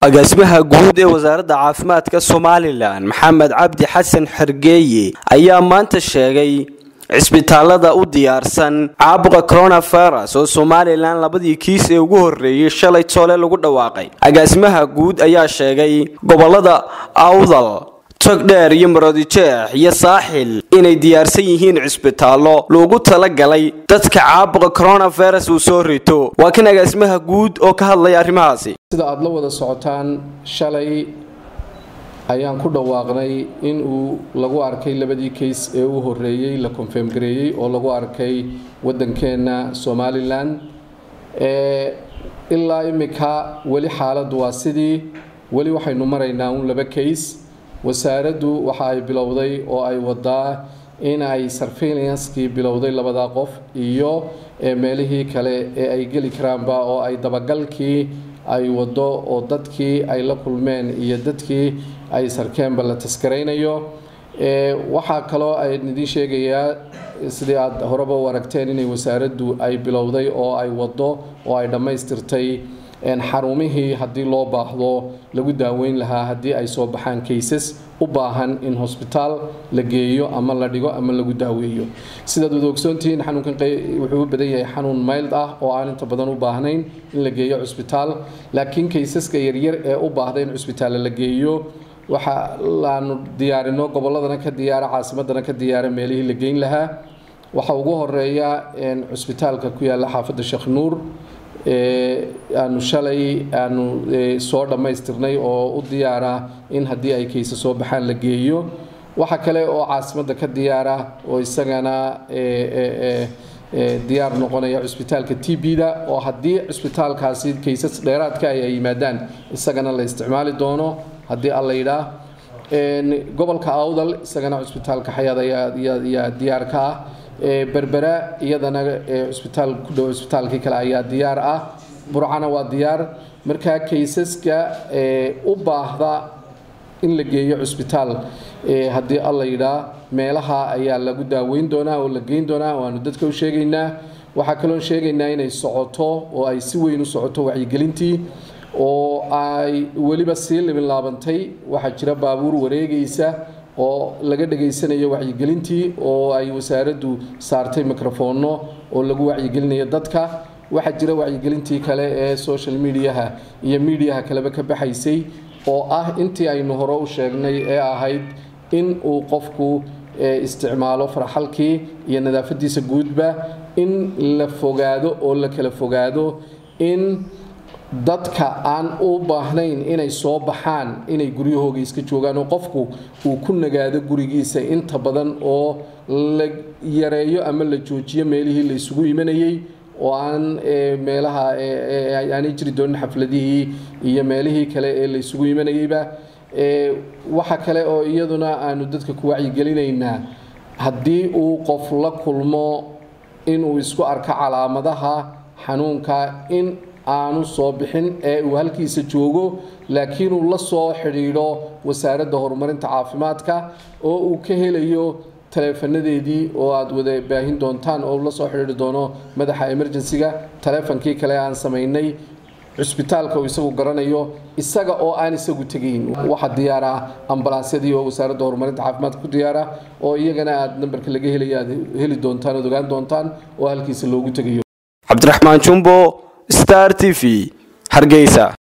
agaasimaha guud ee wasaaradda caafimaadka Soomaaliland Maxamed Cabdi Xasan Xergeeye ayaa maanta sheegay cisbitaalada u diyaarsan caabuqa coronavirus oo Soomaaliland labadii kiis ee ugu horeeyay shalay toole lagu dhawaaqay. Agaasimaha guud ayaa sheegay gobolada Awdal, Togdheer iyo Maroodijeex iyo Saaxil inay diyaarsan yihiin cisbitaallo loogu talagalay dadka caabuqa coronavirus uu soo rito. Waa kan agaasimaha guud oo ka hadlay arrimahaasi. sida aad la wada socotaan shalay ayaan ku dhawaaqnay in uu lagu arkay labadii case ee uu horeeyay la confirm gareeyay oo lagu arkay wadankeena Somaliland ilaa imika wali xaaladdu waa sidii wali waxaynu maraynaa laba case wasaaraddu waxa ay bilowday oo ay wadaa in ay surveillance-kii bilowday labada qof iyo meelihii kale ee ay geli karaanba oo ay dabagalkii ay wado oo dadkii ay la kulmeen iyo dadkii ay sarkeenba la taskareynayo waxa kale oo ay nidii sheegayaa sidii aad horeba u aragteen inay wasaaraddu ay bilowday oo ay wado oo ay dhamaystirtay xarumihii haddii loo baahdo lagu daaweyn lahaa haddii ay soo baxaan cases u baahan in hospital la geeyo ama la dhigo ama lagu daaweeyo sidaad wada ogsoontihiin xanuunkan wuxuu u badan yahay xanuun mild ah oo aan inta badan u baahnayn in la geeyo hospital laakiin caseska yaryar ee u baahda in hospital la geeyo waxa laanu diyaarino goboladana ka diyaara caasimadana ka diyaara meelihii la geyn lahaa waxa ugu horeeya hospitalka ku yaala xaafadda Sheekh Nuur aanu shalay aanu soo dhamaystirnay oo u diyaara in haddii ay kaysa soo baxaan la geeyo waxa kale oo caasimadda ka diyaara oo isagana diyaar noqonaya hospitalka TB-da oo haddii hospitalkaasi kaysas dheeraadka ay yimaadaan isagana la isticmaali doono haddii alla yidhaa gobolka Awdal isagana hospitalka Xayaad ayaa diyaar ka ah berbera iyadana hospital ku dhow hospitalkii kale ayaa diyaar ah burcana waa diyaar marka kaysaska u baahda in la geeyo hospital haddii alla yidhaa meelaha ayaa lagu daaweyn doonaa oo la geyn doonaa waanu dadka u sheegaynaa waxa kale oo sheegaynaa inay socoto oo ay si weyn u socoto wacyigelintii oo ay waliba sii laabantay waxa jira baabuur wareegaysa oo laga dhageysanayo wacyigelintii oo ay wasaaraddu saartay mikrofoono oo lagu wacyigelinayo dadka waxa jira wacyigelintii kale ee social media iyo media kaleba ka baxaysay oo ah intii aynu hore u sheegnay ee ahayd in uu qofku isticmaalo farxalkii iyo nadaafadiisa guudba in la fogaado oo la kala fogaado in dadka aan u baahnayn inay soo baxaan inay guryahooga iska joogaan oo qofku uu ku nagaado gurigiisa inta badan oo la yareeyo ama la joojiyo meelihii la isugu imanayay oo aan meelaha aan jiri doonin xafladihii iyo meelihii kale ee la isugu imanayayba waxa kale oo iyaduna aanu dadka ku wacyigelinaynaa haddii uu qof la kulmo inuu isku arko calaamadaha xanuunka in aanu soo bixin ee uu halkiisa joogo laakiin uu la soo xiriiro wasaaradda horumarinta caafimaadka oo uu ka helayo taleefanadeedii oo aad wada baahin doontaan oo la soo xiriiri doono madaxa emergency-ga taleefankii kale aan sameynay hospitalka uu isagu garanayo isaga oo aan isagu tagayn waxa diyaara ambulansyadii oo wasaaradda horumarinta caafimaadka ku diyaara oo iyagana aad numberka laga helayo aad heli doontaan oo ogaan doontaan oo halkiisa loogu tagayo Cabdiraxmaan Jumbo Star TV Hargeysa.